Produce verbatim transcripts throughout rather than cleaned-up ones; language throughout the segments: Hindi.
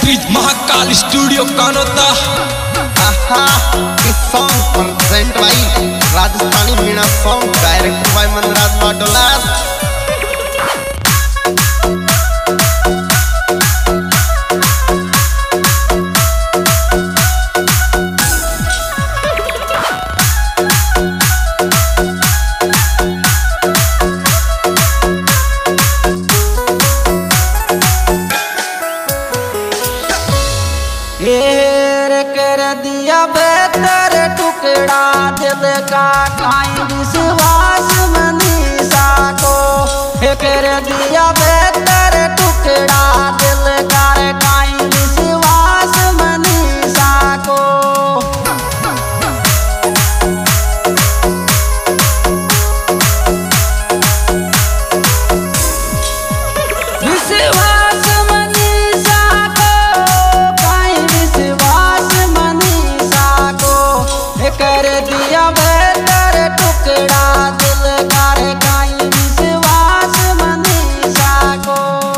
Industries Mahakal studio Kanota. इस song present by Rajasthani Meena song director by Manraj Watola. कर दिया बेहतर टुकड़ा दिल का काई विश्वास मनीषा को। कर दिया बेहतर टुकड़ा दिल का काई विश्वास मनीषा को। विश्वास मनीषा को काई विश्वास मनीषा को। कर दिया बेहतर टुकड़ा दिल का काई विश्वास मनीषा को।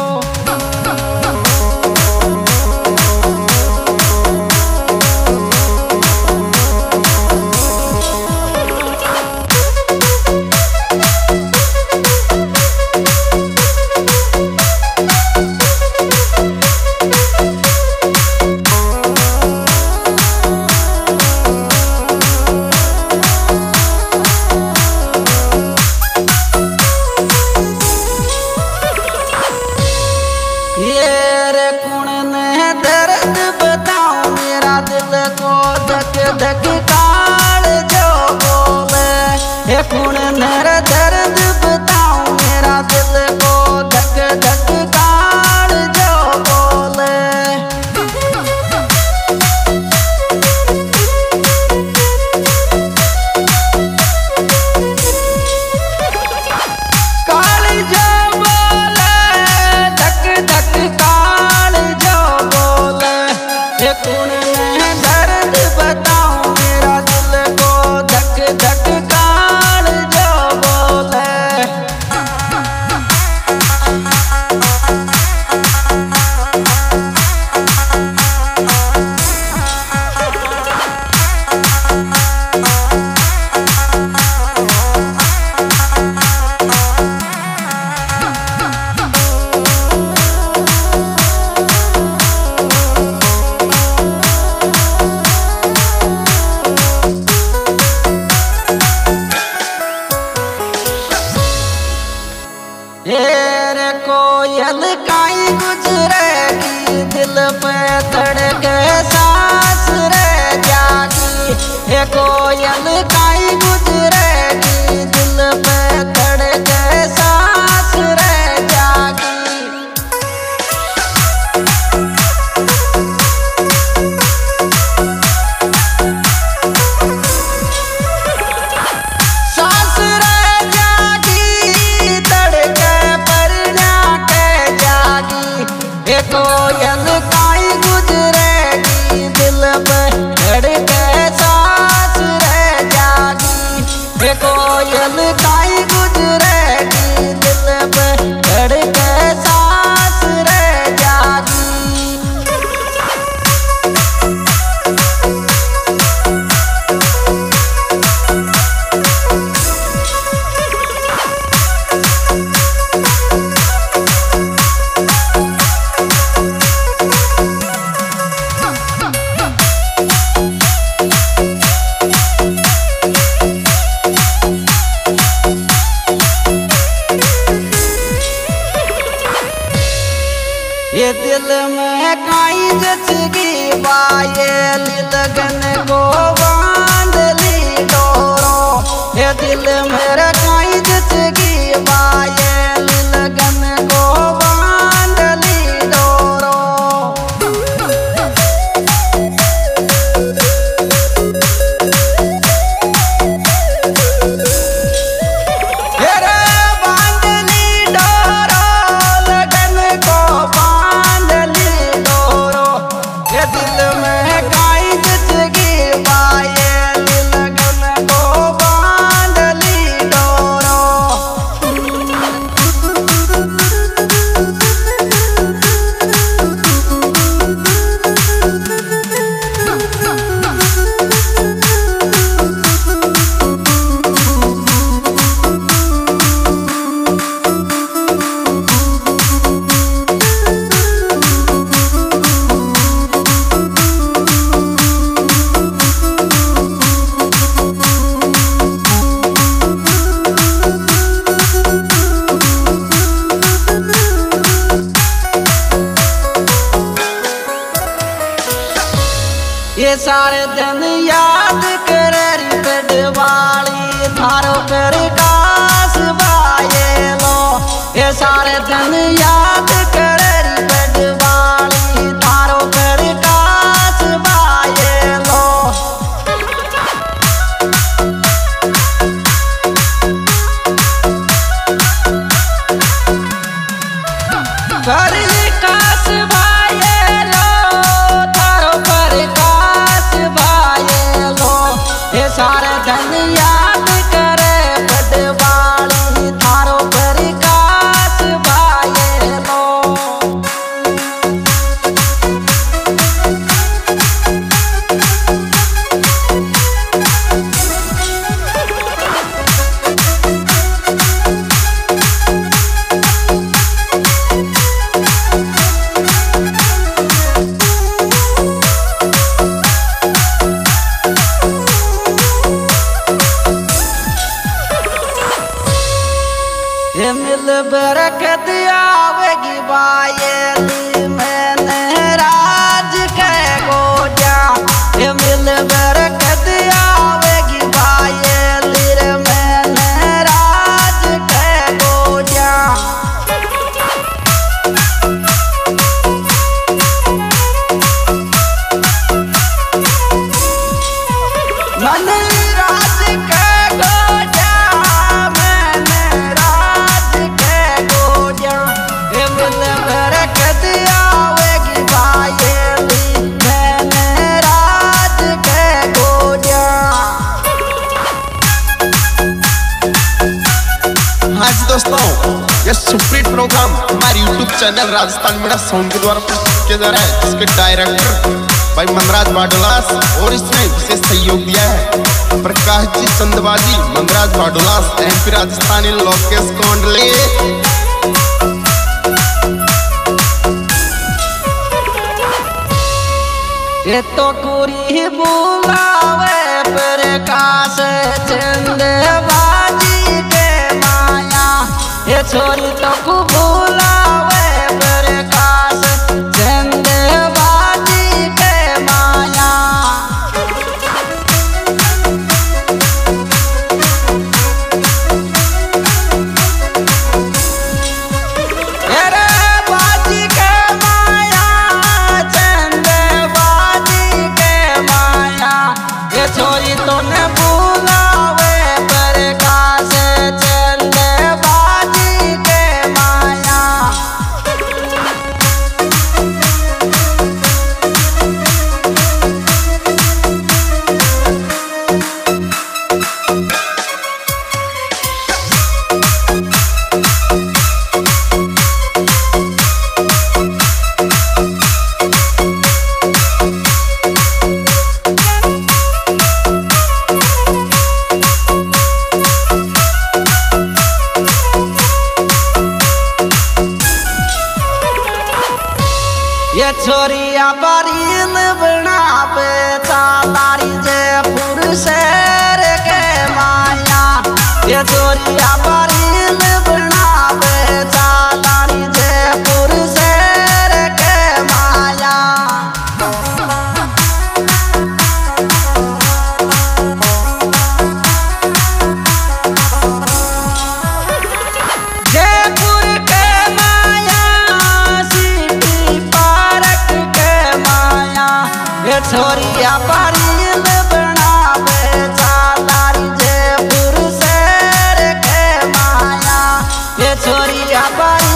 धक काल जो बोले हे कुण नर दर्द बताऊं मेरा दिल को। धक धक काल जो बोले काल जो बोले धक धक काल जो बोले हे कुण दर्द बताऊं मेरा दिल को। धक धक काल जो बोले रे कोयल काई गुजरेगी दिल पे धड़के सांस रे जागी। हे कोयल काई गुजरेगी दिल पे धड़के सांस रे जागी। सांस रे जागी धड़के हे कोयल काई गुजरेगी दिल पे धड़के सांस रे जागी। हे कोयल काई गुजरेगी दिल पे धड़के सांस रे जागी। ये दिल में काई जचगी बाये लगन को बांध ली डोरो। ये दिल मेरा काई जचगी बाये लगन को बांध ली डोरो। दिल में काई जचगी बाये लगन को बांध ली डोरो। सारे दिन याद करे पेटवाली थारो पर कास बाये लो। ये सारे दिन याद करे पेटवाली थारो पर कास बाये लो। पर कास बाये लो थारो पर कास बाये लो। ये सारे दिन याद करे पेटवाली थारो पर कास बाये लो। ये मिल बरकत आवेगी बायेली मैंने राज के गोजा। ये मिल बरकत आवेगी बायेली रे मैंने राज के गोजा। मन राज के गोजा मैंने राज के गोजा। ये मिल बरकत आवेगी बायेली मैंने राज के गोजा। हाँ जी दोस्तों, ये सुप्रीत प्रोग्राम हमारे YouTube channel Rajasthan Meena sound के द्वारा प्रस्तुत किया जा रहा है, जिसके डायरेक्टर भाई मनराज बाडोलास और इसमें विशेष सहयोग दिया है प्रकाश जी चंदबाजी, मनराज बाडोलास, एमपी राजस्थानी लोकेश कोंडले। ये तो कुरी बुलावे प्रकाश चंदबाजी के माया। ये छोरी तो को बुलावे प्रकाश चंदबाजी के माया। अरे बाजी के माया चंदबाजी के माया। ये छोरी तो ने बुलावे प्रकाश चंदबाजी के माया। ये छोरिया बरील बनावे तारी जयपुर शहर के माया। ये छोरिया बरील बनावे तारी जयपुर शहर के माया। जयपुर के माया सिटी पार्क के माया। ये छोरिया बरील बनावे तारी जयपुर शहर के माया। ये छोरिया बरील